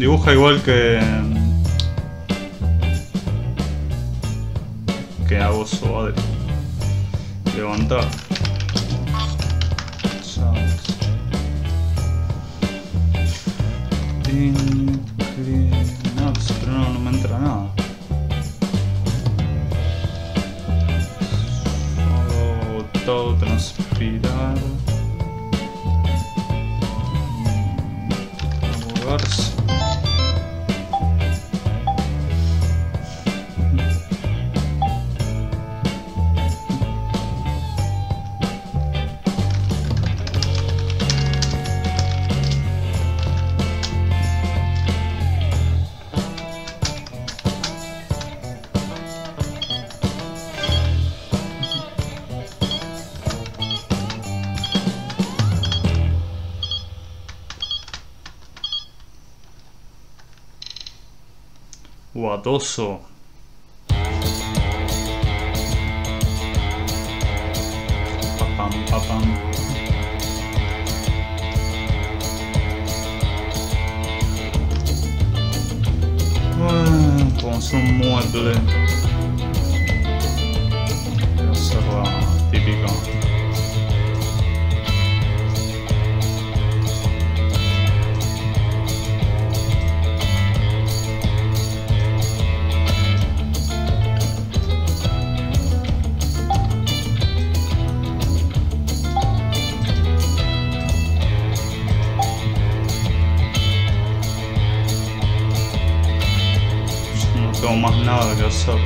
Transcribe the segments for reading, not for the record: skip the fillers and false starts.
Dibuja igual que Agoso Adri. Levantar. Inclinados, pero no me entra nada. Todo transpirar. Moverse. Guatoso. Papam, papam. Como es un mueble. Voy a hacer la típica. No tengo más nada que hacer.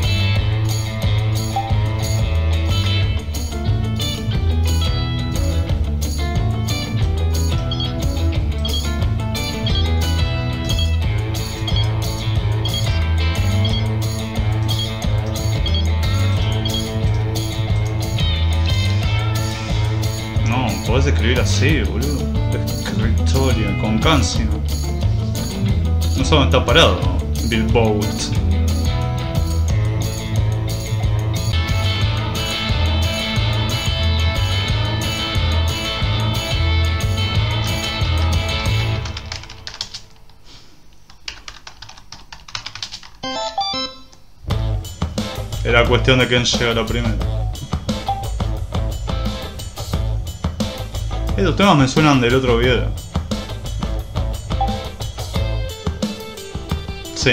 No, podés escribir así, boludo. Escritorio, con cancio. No sé dónde está parado Billboard. Era cuestión de quién llegara primero. Estos temas me suenan del otro video. Sí.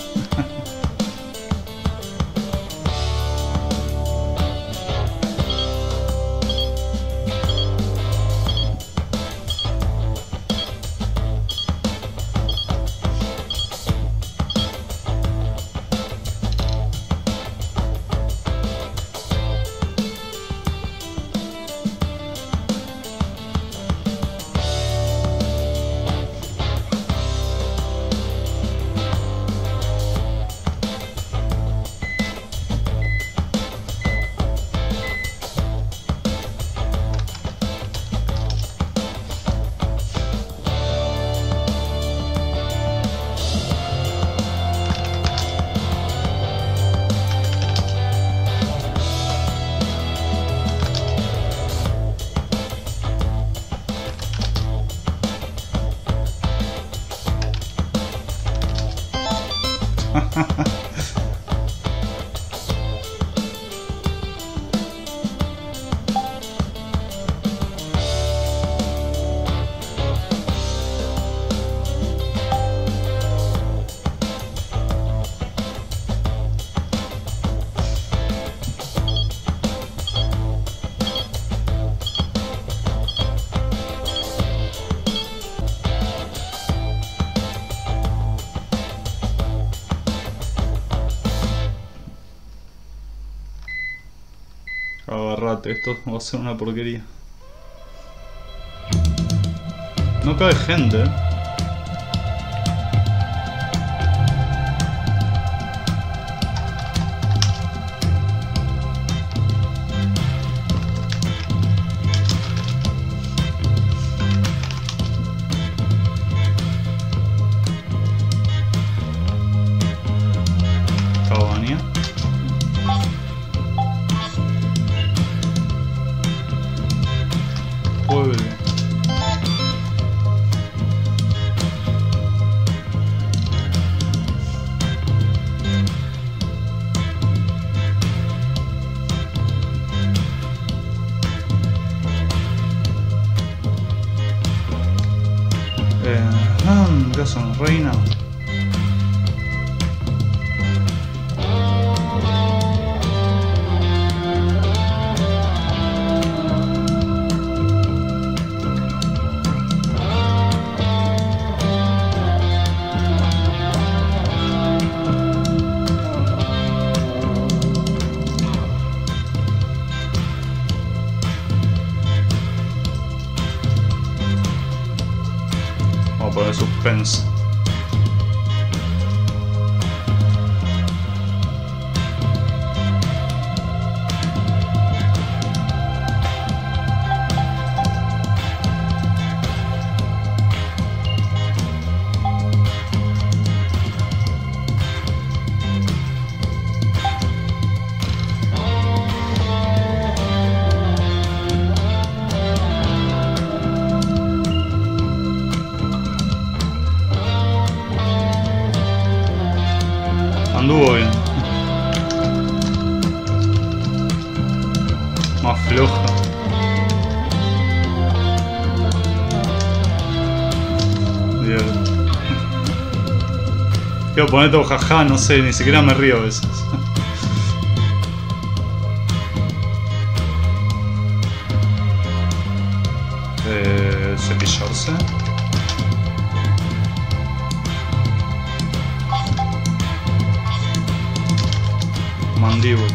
Agarrate, esto va a ser una porquería. No cae gente, Cabaña. Pueblo. es una reina. Vamos a poner suspense. Anduvo bien. Más floja. Bien. Quiero poner todo jaja, no sé, ni siquiera me río a veces. Cepillarse. Mandíbula.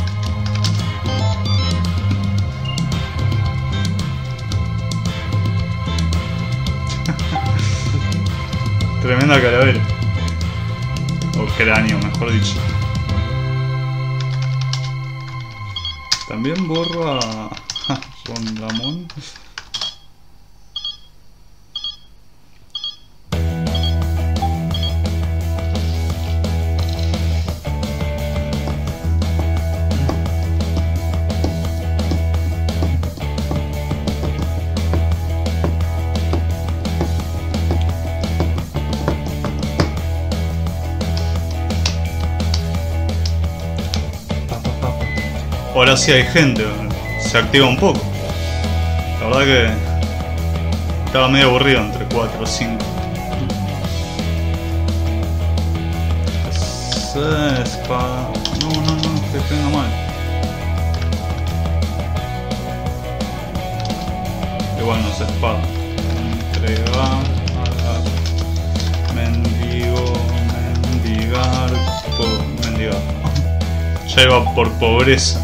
Tremenda calavera. O cráneo, mejor dicho. También borro a Don Ramón. Ahora sí hay gente, se activa un poco. La verdad que estaba medio aburrido entre 4 o 5. Espada. No, estoy haciendo mal. Igual no es espada. Entrega a mendigo, mendigar, mendigar. Ya iba por pobreza.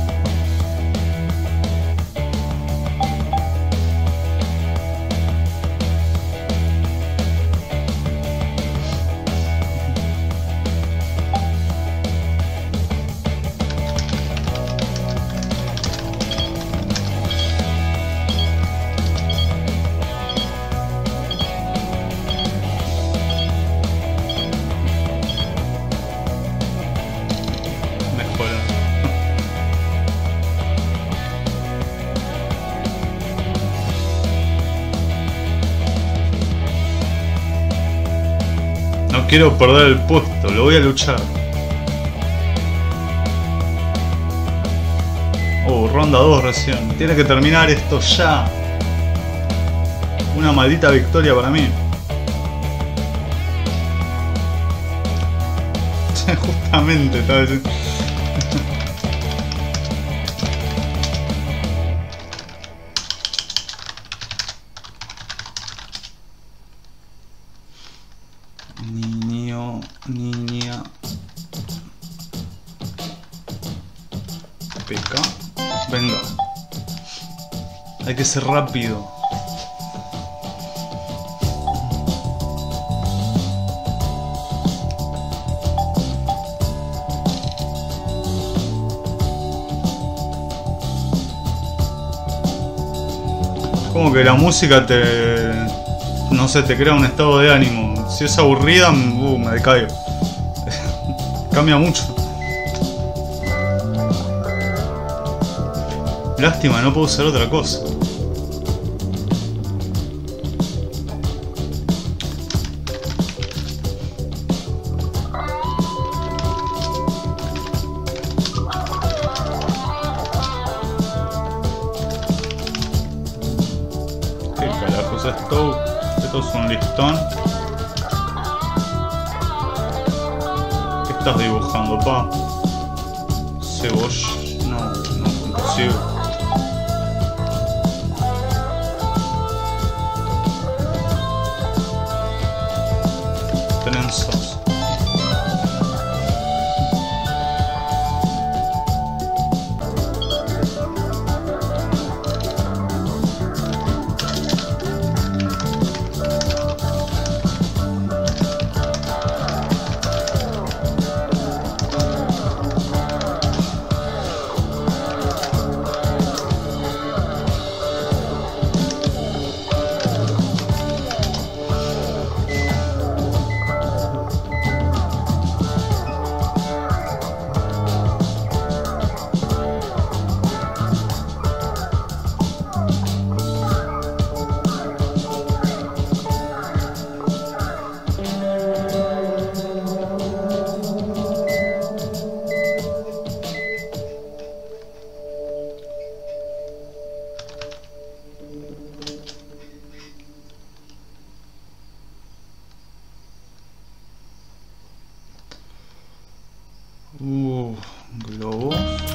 No quiero perder el puesto, lo voy a luchar. Ronda 2 recién. Tiene que terminar esto ya. Una maldita victoria para mí. Justamente, estaba diciendo. Niña. Peca. Venga. Hay que ser rápido. Como que la música te... no sé, te crea un estado de ánimo. Si es aburrida, me decaigo. Cambia mucho. Lástima, no puedo usar otra cosa. ¿Qué carajos es esto? Esto es un listón. estás dibujando, pa? Cebolla... No, no, imposible. Trenzas. Globos.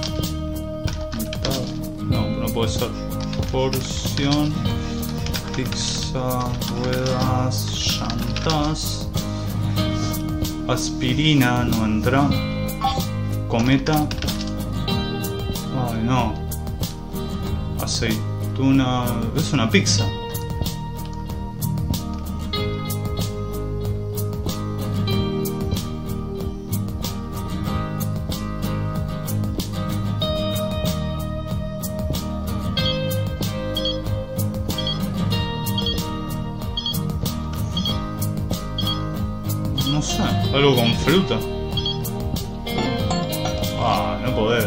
No, no puede ser. Porción. Pizza. Ruedas. Llantas. Aspirina no entra. Cometa. Ay, no. Aceituna. Es una pizza. No sé, algo con fruta. Ah, no podés.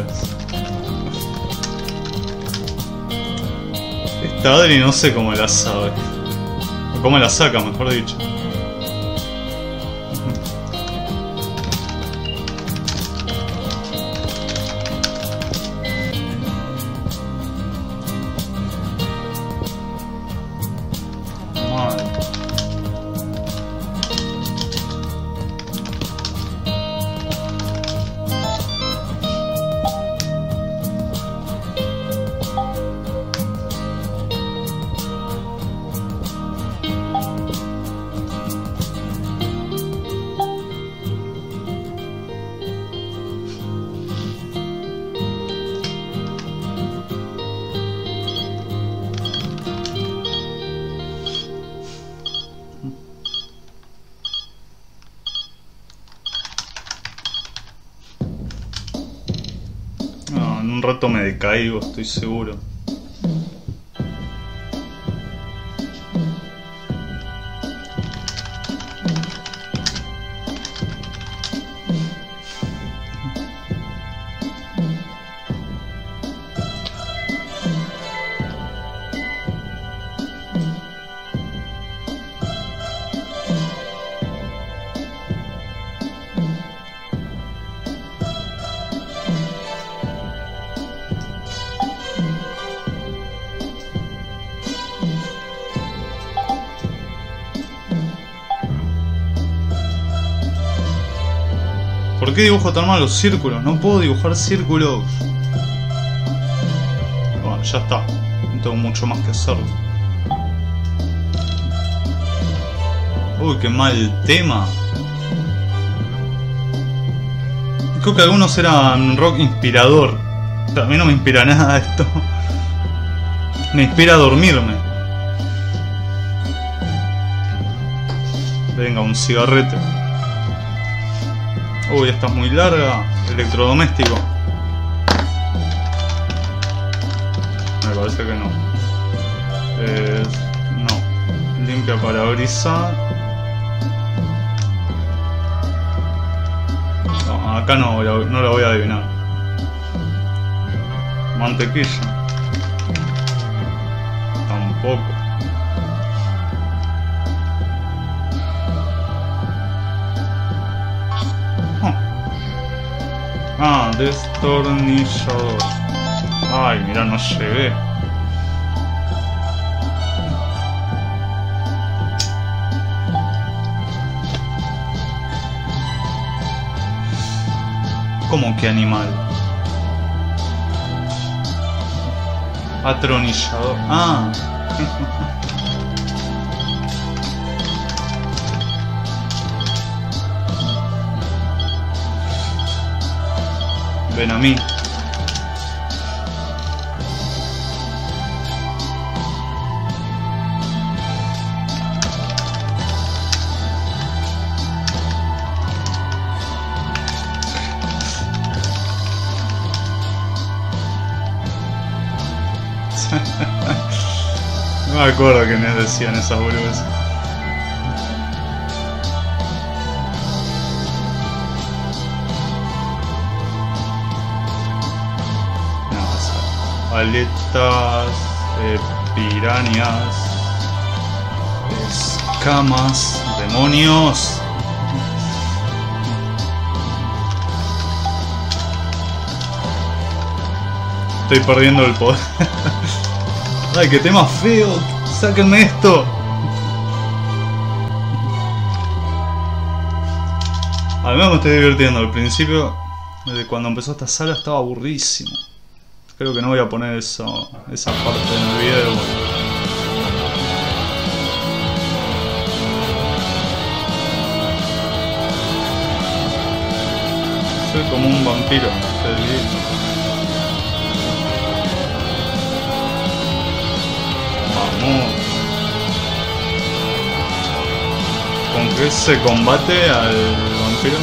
Esta Adri no sé cómo la sabe. O cómo la saca, mejor dicho. No, en un rato me decaigo, estoy seguro. ¿Por qué dibujo tan mal los círculos? No puedo dibujar círculos. Bueno, ya está. No tengo mucho más que hacer. Uy, qué mal tema. Creo que algunos eran rock inspirador. A mí no me inspira nada esto. Me inspira a dormirme. Venga, un cigarrete. Uy, esta es muy larga. Electrodoméstico. Me parece que no. No. Limpia parabrisas. No, acá no la voy a adivinar. Mantequilla. Tampoco. Ah, destornillador. Ay, mira, no llegué. ¿Cómo que animal? Atronillador. Ah. Ven a mí. No me acuerdo que me decían esas boludas. No, aletas, pirañas, escamas, demonios. Estoy perdiendo el poder. Ay, qué tema feo. Sáquenme esto. Al menos me estoy divirtiendo. Al principio, desde cuando empezó esta sala, estaba aburridísimo. Creo que no voy a poner esa parte en el video. Soy como un vampiro. ¿Con qué se combate al vampiro?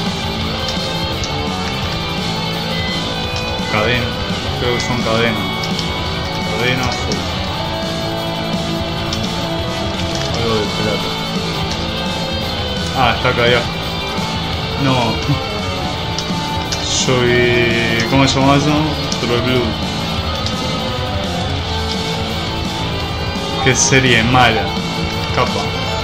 Cadena, creo que son cadenas. Cadenas o algo de plata. Ah, está acá ya. No. Soy... ¿cómo se llama eso? True Blue. Qué serie mala. Capa.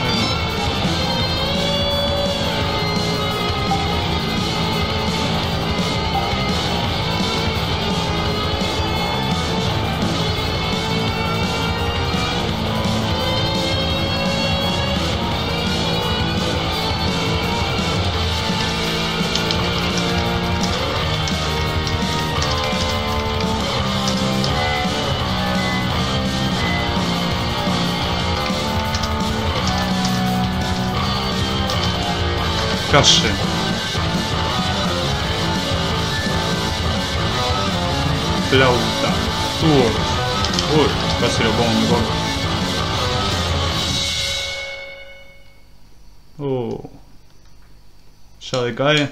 Calle. Flauta. Uy, casi lo pongo mejor. Ya decae.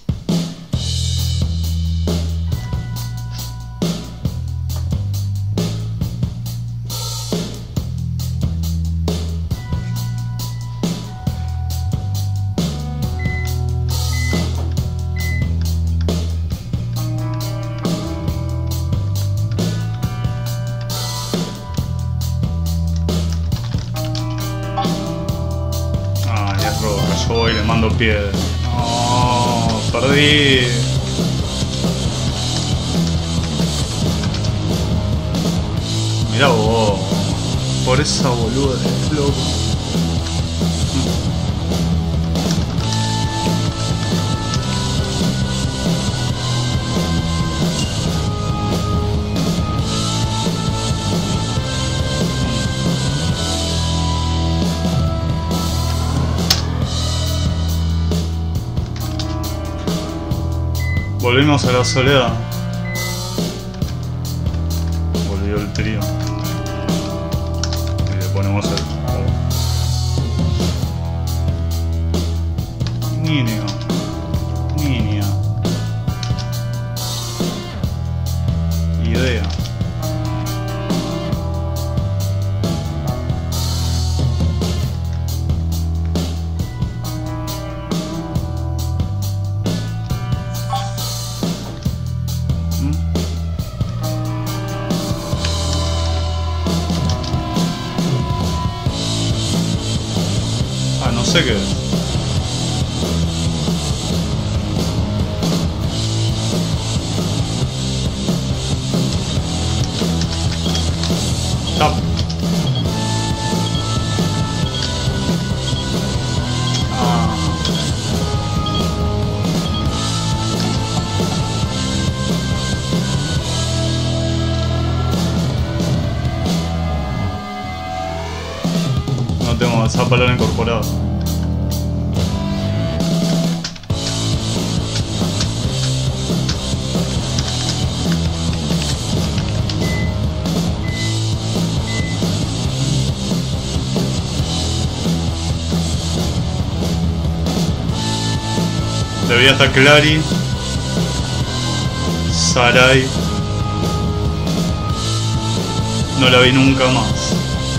Yo voy y le mando piedra. No, perdí. Mirá vos. Por esa boluda de flow. Volvimos a la soledad. Volvió el trío. Y le ponemos el... Niño. Niña. Idea. No sé qué es. Tap. No, esa palabra incorporada. Debía estar Clary, Sarai. No la vi nunca más.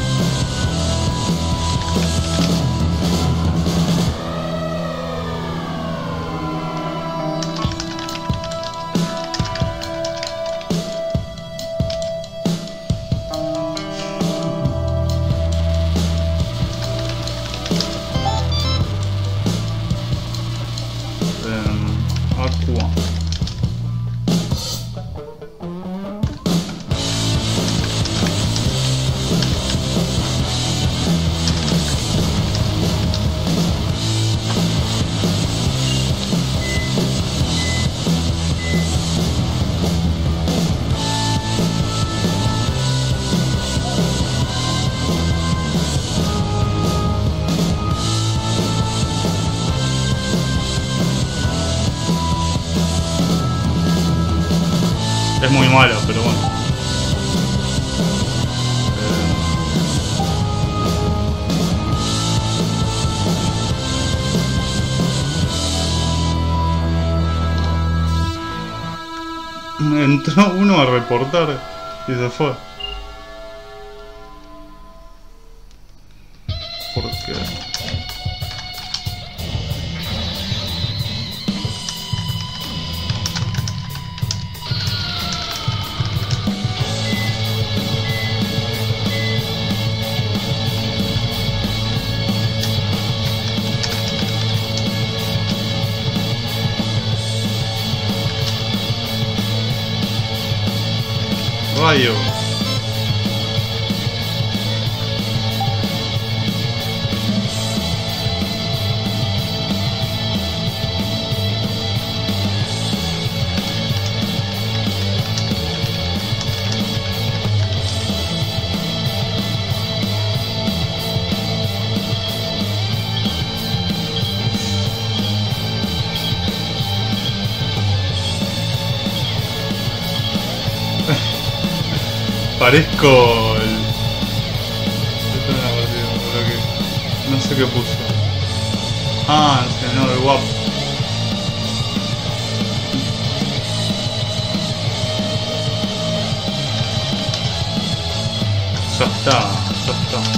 Aqua. Es muy mala, pero bueno. Entró uno a reportar y se fue. ¿Por qué? Rayo. Parezco el... No sé qué puso. Ah, no, el guapo. Ya está, ya está.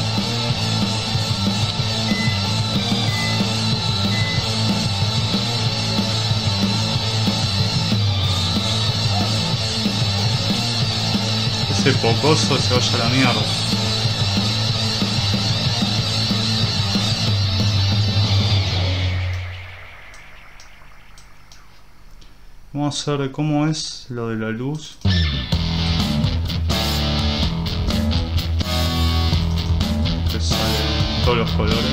Ese pocoso se vaya a la mierda. Vamos a ver cómo es lo de la luz. Que sale todos los colores.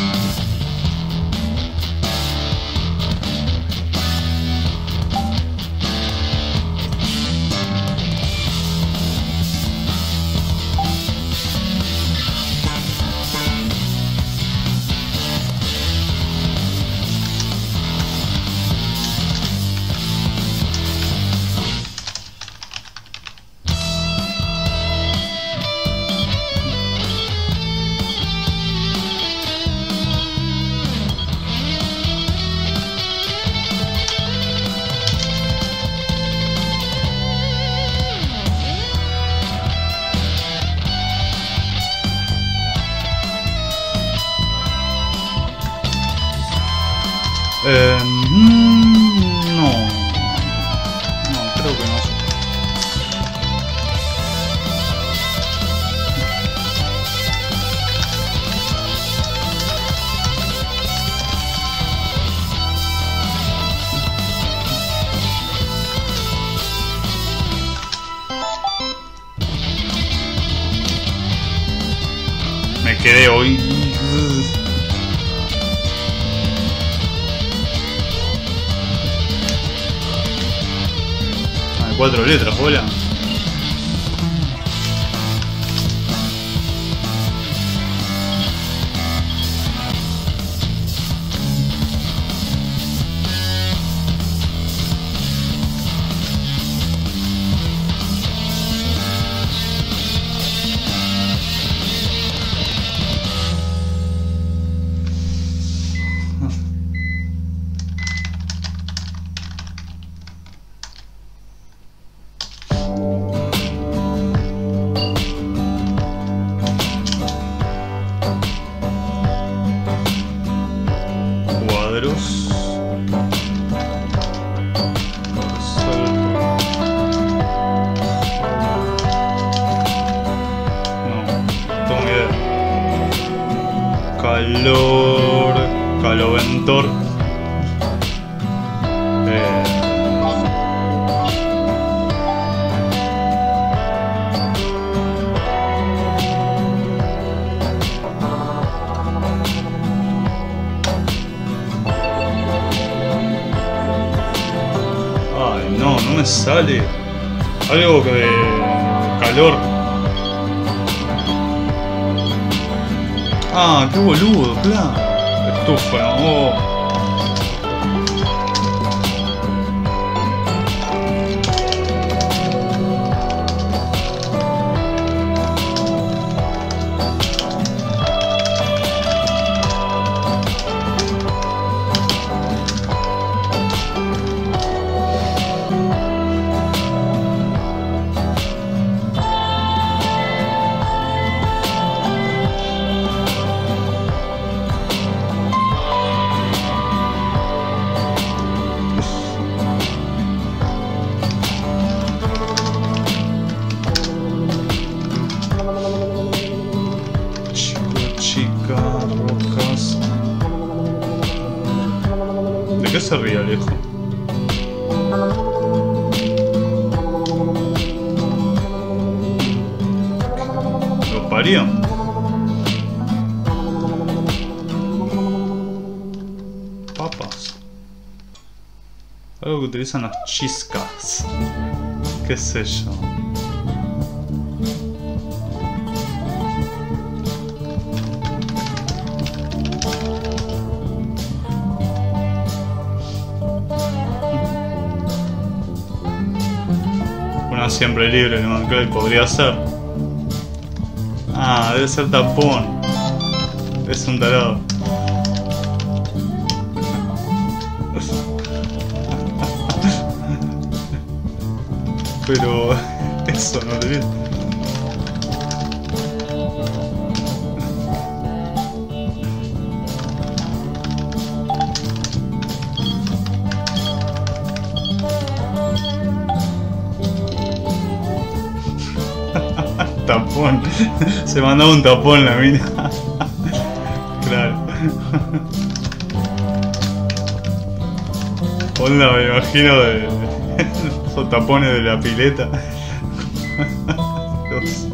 No, creo que no. Me quedé hoy. Hay 4 letras, bola. calor, caloventor. Ay, no me sale. Algo que de calor. Ah, qué boludo, claro. Estufa, oh. Rojas. ¿De qué se ríe Alejo? ¿Lo parió? Papas. Algo que utilizan las chiscas. ¿Qué sé yo? Siempre libre, ¿no? Creo que podría ser. Ah, debe ser tapón. Es un tarado. Pero eso no te viene. Tapón. Se mandó un tapón la mina. Claro. Onda, me imagino de esos tapones de la pileta. Dios.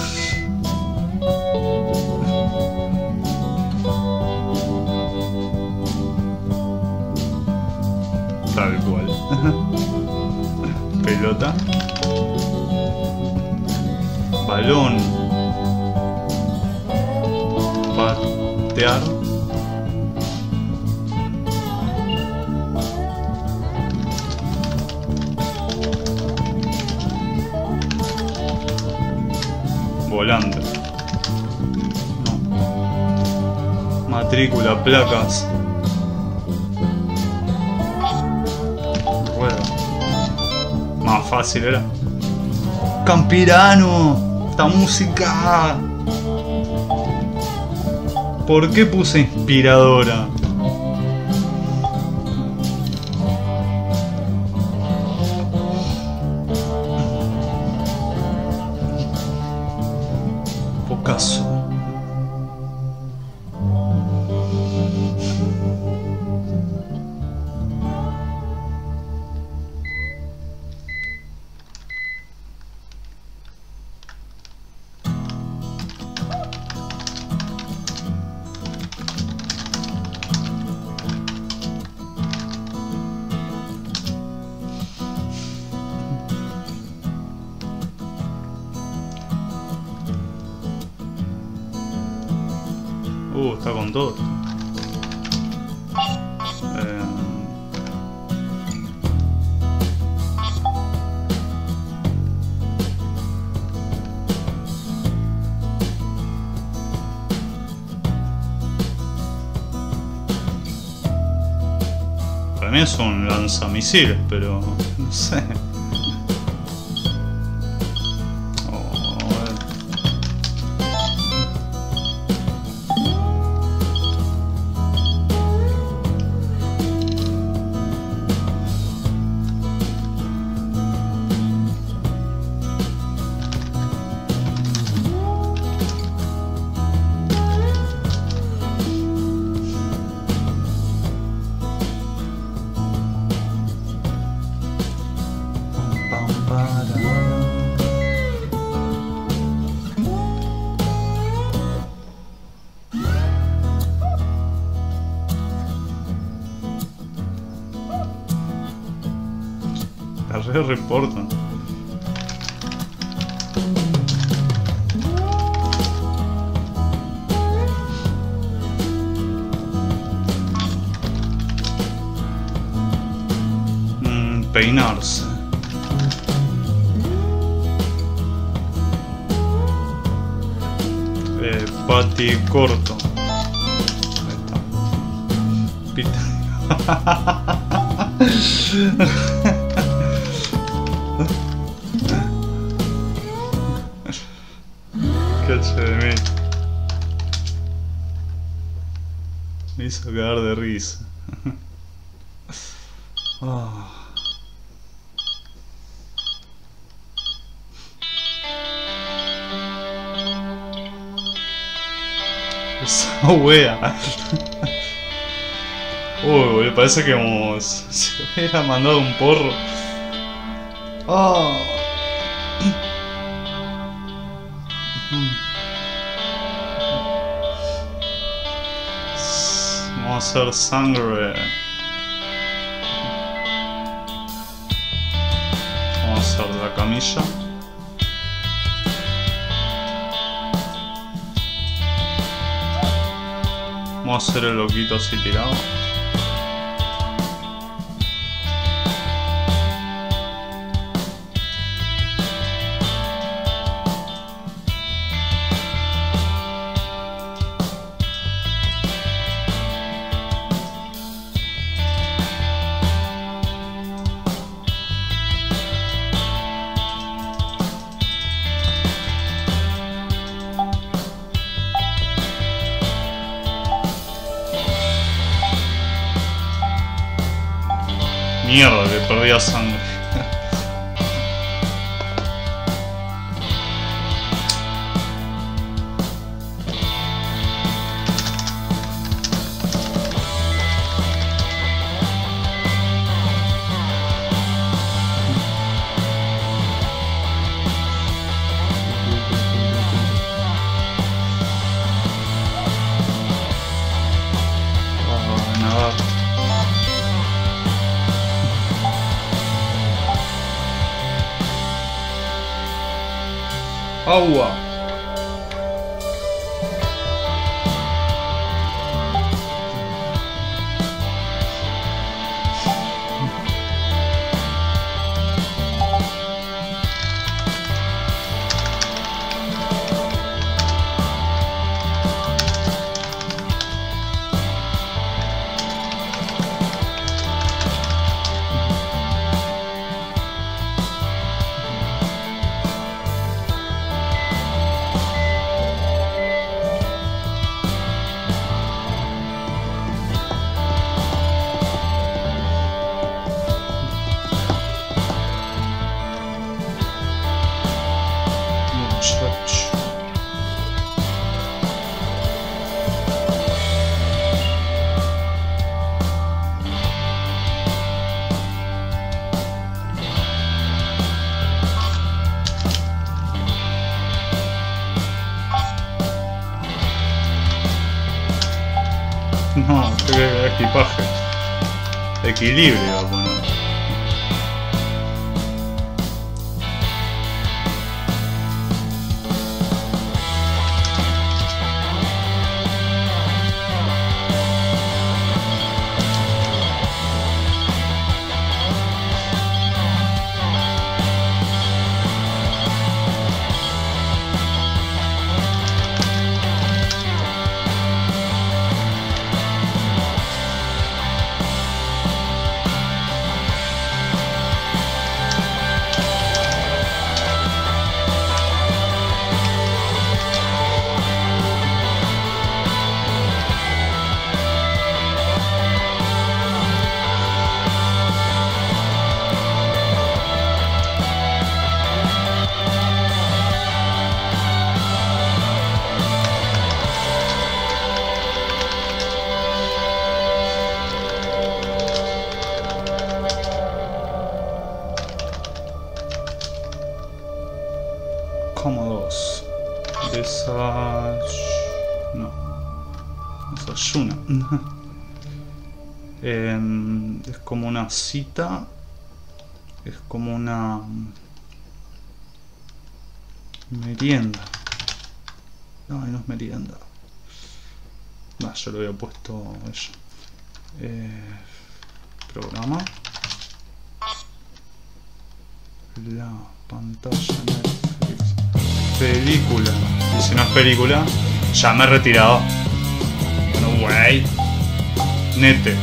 Tal cual. Pelota. Balón. Patear. Volante. No. Matrícula, placas. Rueda. Más fácil era. Campirano. Esta música. ¿Por qué puse inspiradora? Pocaso. Está con todo. Para mí es un lanzamisiles, pero no sé. re reportan. Peinarse. Pati corto. Ahí está. Pita. Cacho de mí. Me hizo cagar de risa. Oh. Esa wea. Uy, boludo, parece que como se hubiera mandado un porro. Oh. Vamos a hacer sangre. Vamos a hacer la camilla. Vamos a hacer el loquito así tirado. Mierda, que perdía sangre. Nadar. Agua. Muchacho. No, qué equipaje. Equilibrio va a poner. Cómodos. Desayuna. Es como una cita Es como una merienda. No, no es merienda. No, yo lo había puesto eso. Programa. La pantalla Netflix. Película. Y si no es película, ya me he retirado. Bueno, güey. Nete.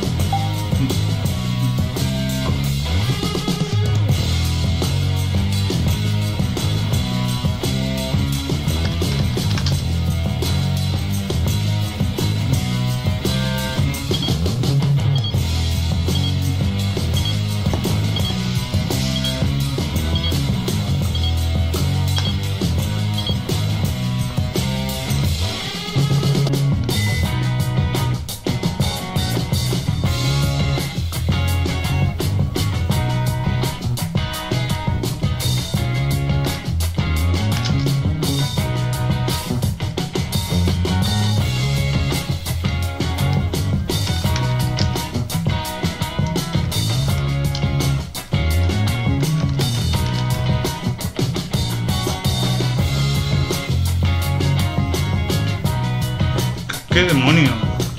¿Qué demonio?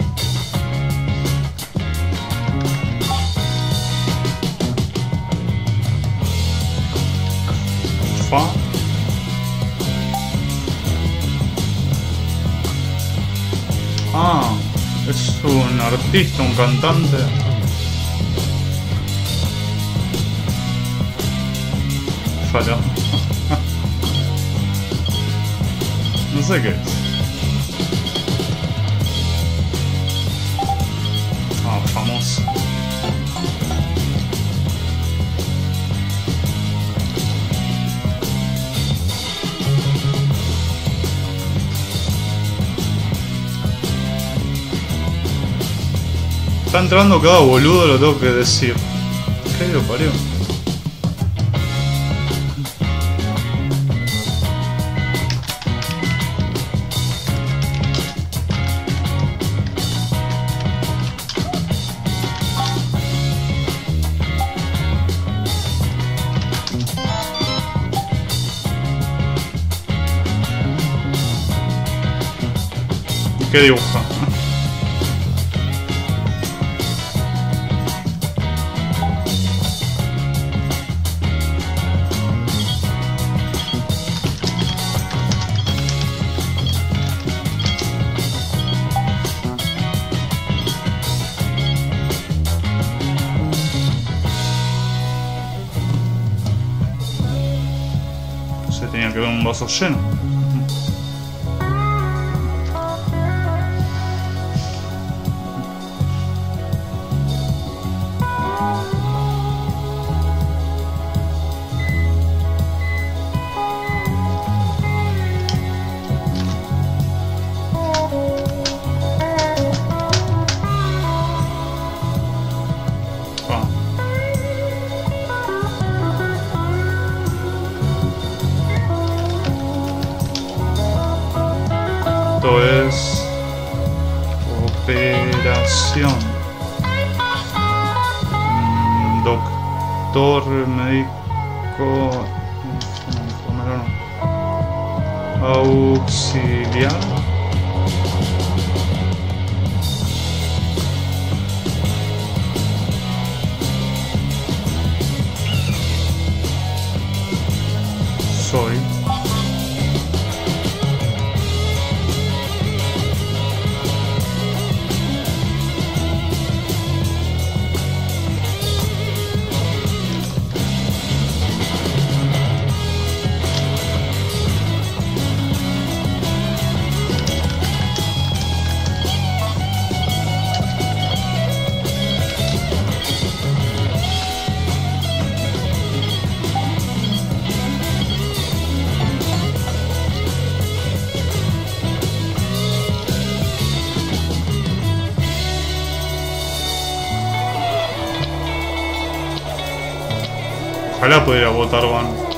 Fa. Ah, es un artista, un cantante. Falló. No sé qué es. Famoso. Está entrando cada boludo, lo tengo que decir. ¿Qué lo parió? ¿Qué dibuja? Se tenía que ver un vaso lleno. Esto es operación. Doctor, médico, enfermero, auxiliar. Soy. Ojalá pudiera votar Van.